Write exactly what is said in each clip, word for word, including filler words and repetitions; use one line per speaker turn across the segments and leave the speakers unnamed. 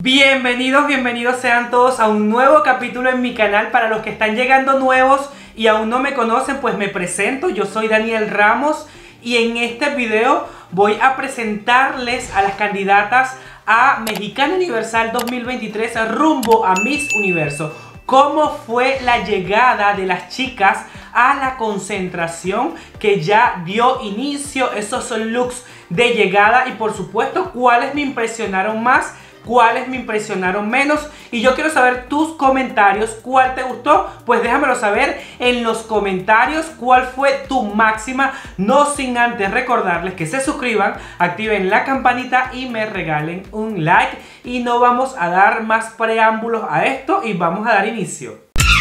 Bienvenidos, bienvenidos sean todos a un nuevo capítulo en mi canal. Para los que están llegando nuevos y aún no me conocen, pues me presento. Yo soy Daniel Ramos y en este video voy a presentarles a las candidatas a Mexicana Universal dos mil veintitrés rumbo a Miss Universo. Cómo fue la llegada de las chicas a la concentración que ya dio inicio. Esos son looks de llegada y por supuesto cuáles me impresionaron más, cuáles me impresionaron menos. Y yo quiero saber tus comentarios. ¿Cuál te gustó? Pues déjamelo saber en los comentarios. ¿Cuál fue tu máxima? No sin antes recordarles que se suscriban, activen la campanita y me regalen un like. Y no vamos a dar más preámbulos a esto y vamos a dar inicio.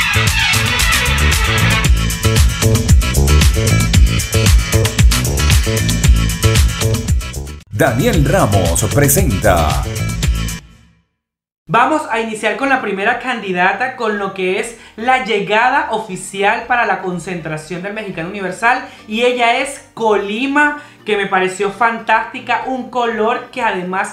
Daniel Ramos presenta.
Vamos a iniciar con la primera candidata, con lo que es la llegada oficial para la concentración del Mexicano Universal. Y ella es Colima, que me pareció fantástica. Un color que además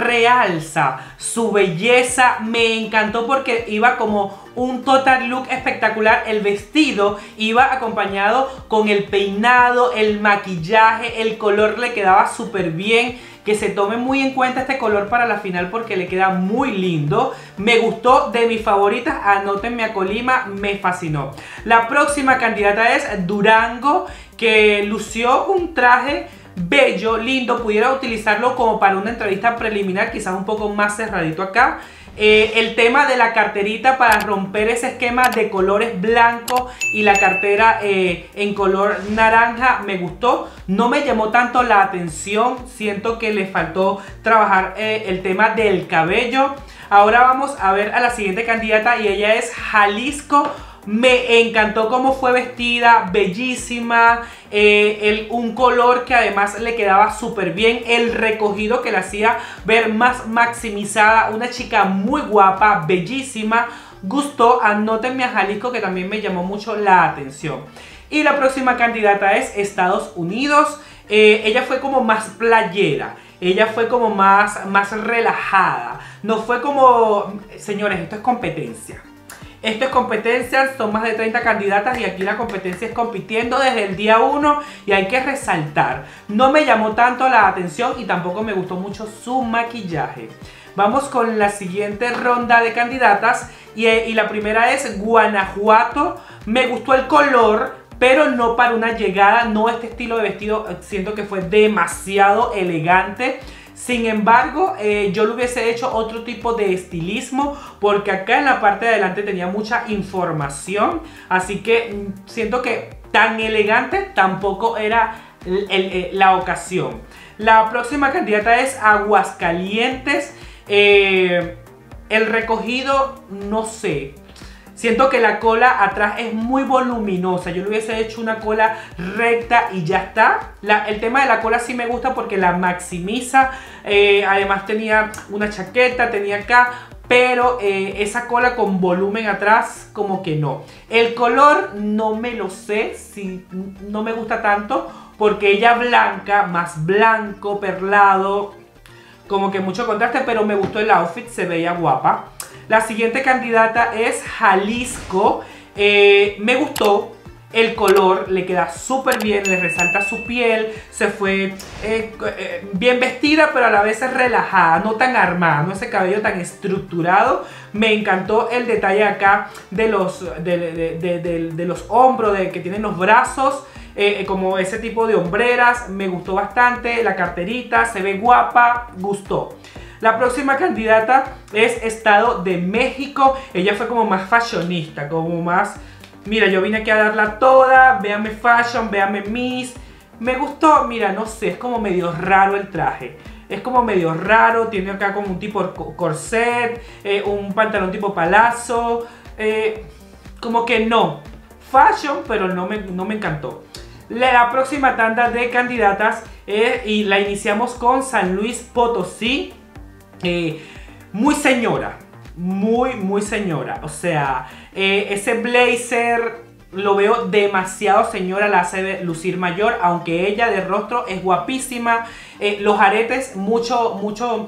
realza su belleza. Me encantó porque iba como un total look espectacular. El vestido iba acompañado con el peinado, el maquillaje, el color le quedaba súper bien. Que se tome muy en cuenta este color para la final porque le queda muy lindo. Me gustó, de mis favoritas. Anótenme a Colima, me fascinó. La próxima candidata es Durango, que lució un traje bello, lindo. Pudiera utilizarlo como para una entrevista preliminar, quizás un poco más cerradito acá. Eh, el tema de la carterita para romper ese esquema de colores blanco y la cartera eh, en color naranja me gustó. No me llamó tanto la atención, siento que le faltó trabajar eh, el tema del cabello. Ahora vamos a ver a la siguiente candidata y ella es Jalisco. Me encantó cómo fue vestida, bellísima, eh, el, un color que además le quedaba súper bien, el recogido que la hacía ver más maximizada, una chica muy guapa, bellísima, gustó. Anótenme a Jalisco, que también me llamó mucho la atención. Y la próxima candidata es Estados Unidos. eh, ella fue como más playera. Ella fue como más, más relajada. No fue como... Señores, esto es competencia. Esto es competencia, son más de treinta candidatas y aquí la competencia es compitiendo desde el día uno y hay que resaltar. No me llamó tanto la atención y tampoco me gustó mucho su maquillaje. Vamos con la siguiente ronda de candidatas y, y la primera es Guanajuato. Me gustó el color, pero no para una llegada, no este estilo de vestido, siento que fue demasiado elegante. Sin embargo, eh, yo le hubiese hecho otro tipo de estilismo porque acá en la parte de adelante tenía mucha información. Así que mm, siento que tan elegante tampoco era el, el, el, la ocasión. La próxima candidata es Aguascalientes. Eh, el recogido, no sé. Siento que la cola atrás es muy voluminosa. Yo le hubiese hecho una cola recta y ya está. La, el tema de la cola sí me gusta porque la maximiza. Eh, además tenía una chaqueta, tenía acá. Pero eh, esa cola con volumen atrás como que no. El color no me lo sé, si no me gusta tanto. Porque ella blanca, más blanco, perlado. Como que mucho contraste, pero me gustó el outfit, se veía guapa. La siguiente candidata es Jalisco. Eh, me gustó el color, le queda súper bien, le resalta su piel. Se fue eh, eh, bien vestida, pero a la vez es relajada, no tan armada, no ese cabello tan estructurado. Me encantó el detalle acá de los, de, de, de, de, de los hombros, de que tienen los brazos. Eh, como ese tipo de hombreras, me gustó bastante. La carterita, se ve guapa, gustó. La próxima candidata es Estado de México. Ella fue como más fashionista, como más... Mira, yo vine aquí a darla toda, véanme fashion, véanme Miss. Me gustó, mira, no sé, es como medio raro el traje. Es como medio raro, tiene acá como un tipo corset, eh, un pantalón tipo palazzo. Eh, como que no, fashion, pero no me, no me encantó. La próxima tanda de candidatas eh, y la iniciamos con San Luis Potosí. Eh, muy señora, muy, muy señora. O sea, eh, ese blazer lo veo demasiado señora, la hace lucir mayor, aunque ella de rostro es guapísima. Eh, los aretes, mucho, mucho,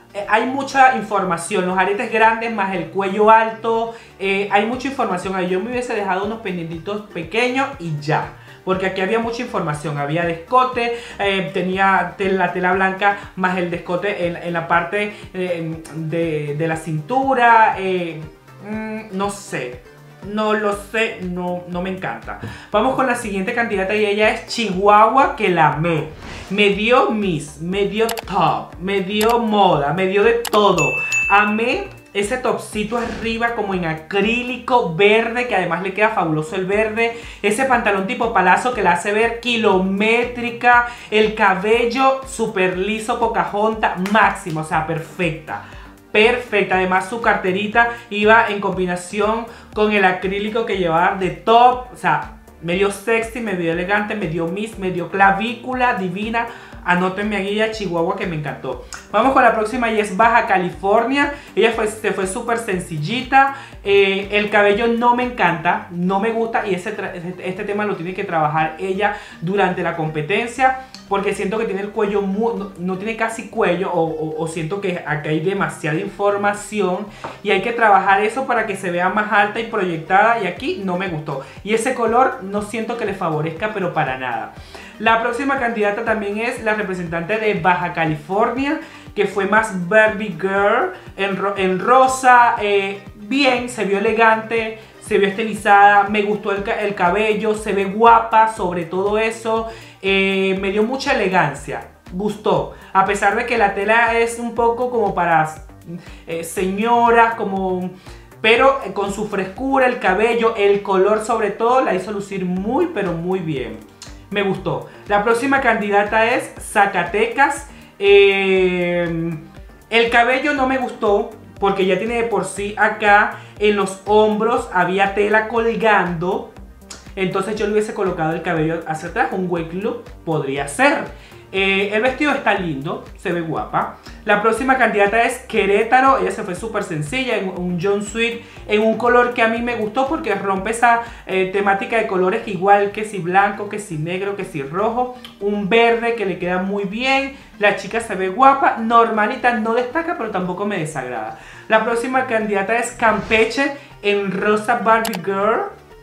eh, hay mucha información, los aretes grandes más el cuello alto, eh, hay mucha información ahí. Yo me hubiese dejado unos pendientitos pequeños y ya. Porque aquí había mucha información, había descote, eh, tenía la tela blanca más el descote en, en la parte eh, de, de la cintura, eh, mm, no sé, no lo sé, no, no me encanta. Vamos con la siguiente candidata y ella es Chihuahua, que la amé. Me dio Miss, me dio top, me dio moda, me dio de todo. Amé ese topcito arriba como en acrílico verde, que además le queda fabuloso el verde. Ese pantalón tipo palazo que la hace ver kilométrica. El cabello súper liso, Pocahontas, máximo, o sea, perfecta. Perfecta, además su carterita iba en combinación con el acrílico que llevaba de top. O sea, me dio sexy, me dio elegante, me dio Miss, me dio clavícula divina. Anótenme a guía Chihuahua, que me encantó. Vamos con la próxima y es Baja California. Ella fue, se fue súper sencillita. Eh, el cabello no me encanta, no me gusta. Y ese este tema lo tiene que trabajar ella durante la competencia. Porque siento que tiene el cuello, muy, no, no tiene casi cuello. O, o, o siento que acá hay demasiada información. Y hay que trabajar eso para que se vea más alta y proyectada. Y aquí no me gustó. Y ese color no siento que le favorezca, pero para nada. La próxima candidata también es la representante de Baja California, que fue más Barbie Girl, en, ro en rosa, eh, bien, se vio elegante, se vio estilizada, me gustó el, el cabello, se ve guapa sobre todo eso, eh, me dio mucha elegancia, gustó, a pesar de que la tela es un poco como para eh, señoras, como... pero con su frescura, el cabello, el color sobre todo, la hizo lucir muy pero muy bien. Me gustó. La próxima candidata es Zacatecas. Eh, el cabello no me gustó porque ya tiene de por sí acá en los hombros había tela colgando. Entonces yo le hubiese colocado el cabello hacia atrás. Un wake look podría ser. Eh, el vestido está lindo, se ve guapa. La próxima candidata es Querétaro. Ella se fue súper sencilla en un jumpsuit en un color que a mí me gustó porque rompe esa eh, temática de colores igual que si blanco, que si negro, que si rojo. Un verde que le queda muy bien. La chica se ve guapa, normalita, no destaca pero tampoco me desagrada. La próxima candidata es Campeche en rosa Barbie Girl.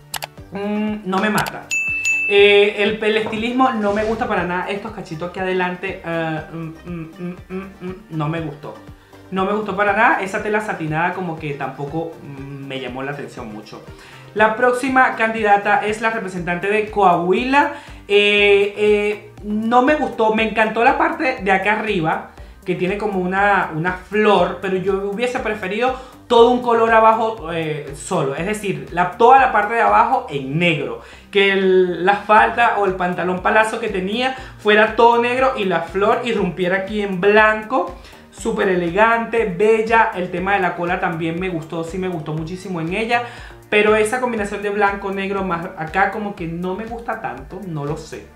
mm, No me mata. Eh, el, el estilismo no me gusta para nada. Estos cachitos aquí adelante uh, mm, mm, mm, mm, no me gustó. No me gustó para nada. Esa tela satinada como que tampoco mm, me llamó la atención mucho. La próxima candidata es la representante de Coahuila. eh, eh, No me gustó. Me encantó la parte de acá arriba, que tiene como una, una flor, pero yo hubiese preferido todo un color abajo eh, solo, es decir, la, toda la parte de abajo en negro, que el, la falda o el pantalón palazo que tenía fuera todo negro y la flor irrumpiera aquí en blanco. Súper elegante, bella. El tema de la cola también me gustó, sí me gustó muchísimo en ella, pero esa combinación de blanco, negro más acá como que no me gusta tanto, no lo sé.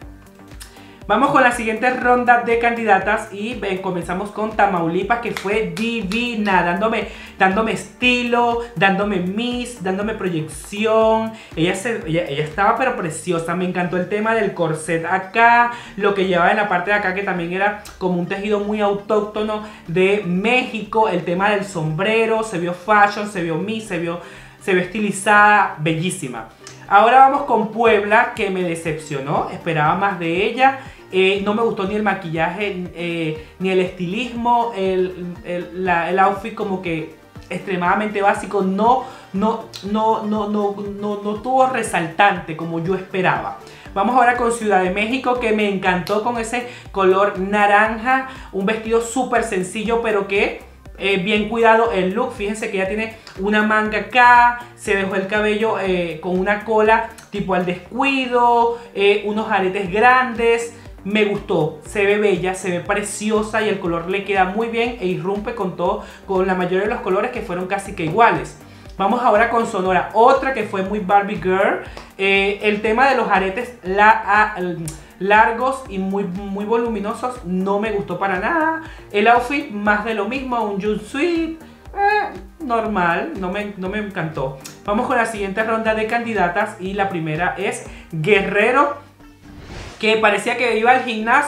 Vamos con la siguiente ronda de candidatas y eh, comenzamos con Tamaulipas, que fue divina, dándome, dándome estilo, dándome Miss, dándome proyección. Ella, se, ella, ella estaba pero preciosa, me encantó el tema del corset acá, lo que llevaba en la parte de acá que también era como un tejido muy autóctono de México, el tema del sombrero, se vio fashion, se vio Miss, se vio, se vio estilizada, bellísima. Ahora vamos con Puebla, que me decepcionó, esperaba más de ella. Eh, no me gustó ni el maquillaje, eh, ni el estilismo, el, el, la, el outfit como que extremadamente básico, no, no, no, no, no, no, no tuvo resaltante como yo esperaba. Vamos ahora con Ciudad de México, que me encantó con ese color naranja, un vestido súper sencillo pero que eh, bien cuidado el look. Fíjense que ella tiene una manga acá, se dejó el cabello eh, con una cola tipo al descuido, eh, unos aretes grandes. Me gustó, se ve bella, se ve preciosa y el color le queda muy bien e irrumpe con todo, con la mayoría de los colores que fueron casi que iguales. Vamos ahora con Sonora, otra que fue muy Barbie Girl. Eh, el tema de los aretes la, a, largos y muy, muy voluminosos no me gustó para nada. El outfit más de lo mismo, un jumpsuit eh, normal, no me, no me encantó. Vamos con la siguiente ronda de candidatas y la primera es Guerrero, que parecía que iba al gimnasio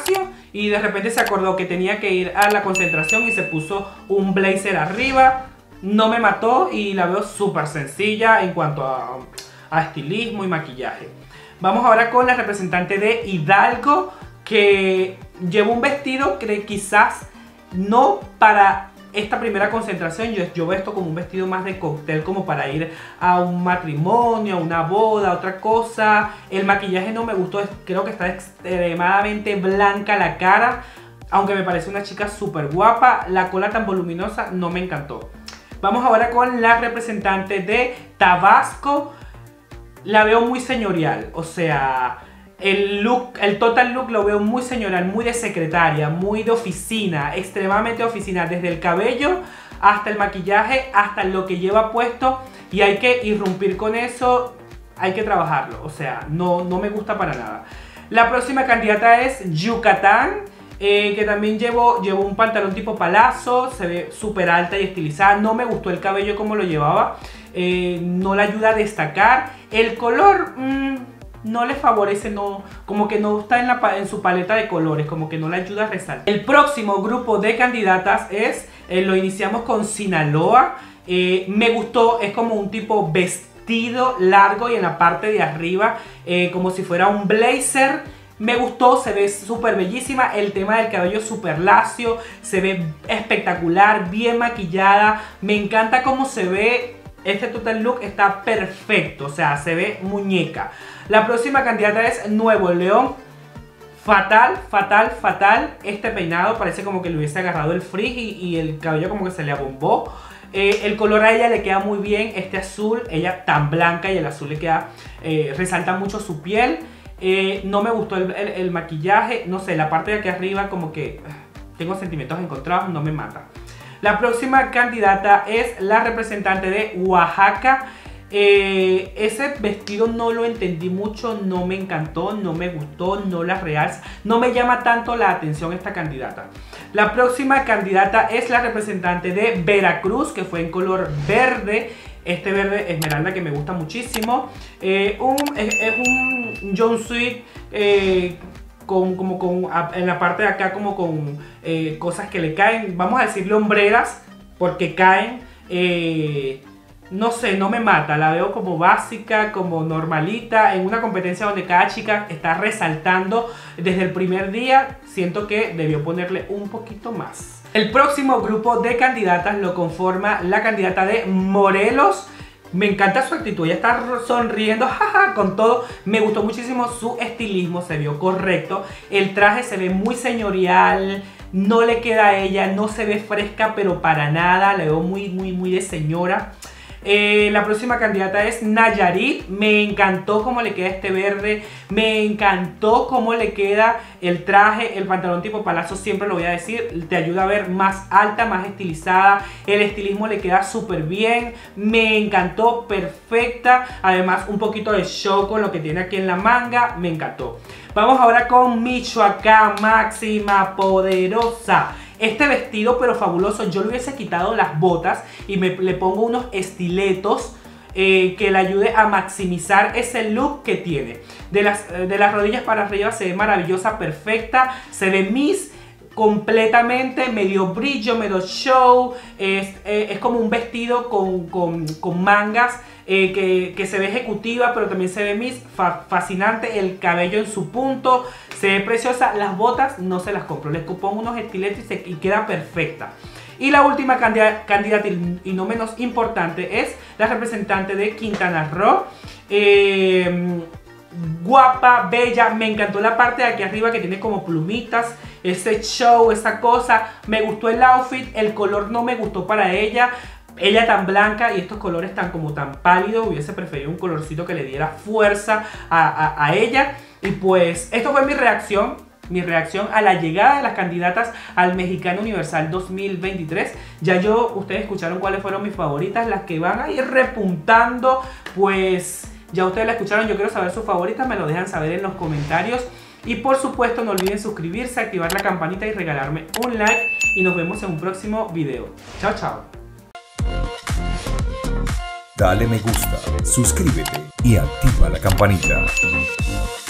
y de repente se acordó que tenía que ir a la concentración y se puso un blazer arriba. No me mató y la veo súper sencilla en cuanto a, a estilismo y maquillaje. Vamos ahora con la representante de Hidalgo, que lleva un vestido que quizás no para esta primera concentración. Yo, yo veo esto como un vestido más de cóctel, como para ir a un matrimonio, a una boda, otra cosa. El maquillaje no me gustó, creo que está extremadamente blanca la cara, aunque me parece una chica súper guapa. La cola tan voluminosa no me encantó. Vamos ahora con la representante de Tabasco. La veo muy señorial, o sea, el look, el total look lo veo muy señorial, muy de secretaria, muy de oficina, extremadamente de oficina, desde el cabello hasta el maquillaje, hasta lo que lleva puesto, y hay que irrumpir con eso, hay que trabajarlo, o sea, no, no me gusta para nada. La próxima candidata es Yucatán, eh, que también llevó, llevó un pantalón tipo palazo, se ve súper alta y estilizada. No me gustó el cabello como lo llevaba, eh, no le ayuda a destacar. El color mmm, no le favorece, no, como que no está en, la, en su paleta de colores, como que no le ayuda a resaltar. El próximo grupo de candidatas es, eh, lo iniciamos con Sinaloa. Eh, me gustó, es como un tipo vestido largo y en la parte de arriba eh, como si fuera un blazer. Me gustó, se ve súper bellísima, el tema del cabello súper lacio, se ve espectacular, bien maquillada. Me encanta cómo se ve, este total look está perfecto, o sea, se ve muñeca. La próxima candidata es Nuevo León. Fatal, fatal, fatal este peinado, parece como que le hubiese agarrado el frizz y, y el cabello como que se le abombó. Eh, el color a ella le queda muy bien, este azul, ella tan blanca y el azul le queda, eh, resalta mucho su piel. Eh, no me gustó el, el, el maquillaje, no sé, la parte de aquí arriba como que uh, tengo sentimientos encontrados, no me mata. La próxima candidata es la representante de Oaxaca. Eh, ese vestido no lo entendí mucho, no me encantó, no me gustó, no la realza, no me llama tanto la atención esta candidata. La próxima candidata es la representante de Veracruz, que fue en color verde. Este verde esmeralda que me gusta muchísimo. Eh, un, es, es un jumpsuit eh, con, como con, en la parte de acá como con eh, cosas que le caen. Vamos a decirle hombreras porque caen. Eh, no sé, no me mata. La veo como básica, como normalita. En una competencia donde cada chica está resaltando desde el primer día. Siento que debió ponerle un poquito más. El próximo grupo de candidatas lo conforma la candidata de Morelos. Me encanta su actitud, ella está sonriendo, jaja, con todo. Me gustó muchísimo su estilismo, se vio correcto. El traje se ve muy señorial, no le queda a ella, no se ve fresca, pero para nada. Le veo muy, muy, muy de señora. Eh, la próxima candidata es Nayarit. Me encantó cómo le queda este verde, me encantó cómo le queda el traje, el pantalón tipo palazo, siempre lo voy a decir, te ayuda a ver más alta, más estilizada. El estilismo le queda súper bien, me encantó, perfecta. Además un poquito de show con lo que tiene aquí en la manga, me encantó. Vamos ahora con Michoacán, máxima poderosa. Este vestido pero fabuloso, yo le hubiese quitado las botas y me, le pongo unos estiletos eh, que le ayude a maximizar ese look que tiene. De las, de las rodillas para arriba se ve maravillosa, perfecta, se ve Miss completamente, medio brillo, medio show. Es, eh, es como un vestido con, con, con mangas eh, que, que se ve ejecutiva, pero también se ve Miss, fa, fascinante, el cabello en su punto. Se ve preciosa, las botas no se las compro, les pongo unos estiletos y, se, y queda perfecta. Y la última candidata, candidata y no menos importante es la representante de Quintana Roo. Eh, guapa, bella, me encantó la parte de aquí arriba que tiene como plumitas, ese show, esa cosa. Me gustó el outfit, el color no me gustó para ella. Ella tan blanca y estos colores tan como tan pálidos, hubiese preferido un colorcito que le diera fuerza a, a, a ella. Y pues esto fue mi reacción, mi reacción a la llegada de las candidatas al Mexicano Universal dos mil veintitrés. Ya yo, ustedes escucharon cuáles fueron mis favoritas, las que van a ir repuntando, pues ya ustedes la escucharon. Yo quiero saber sus favoritas, me lo dejan saber en los comentarios. Y por supuesto no olviden suscribirse, activar la campanita y regalarme un like. Y nos vemos en un próximo video. Chao, chao.
Dale me gusta, suscríbete y activa la campanita.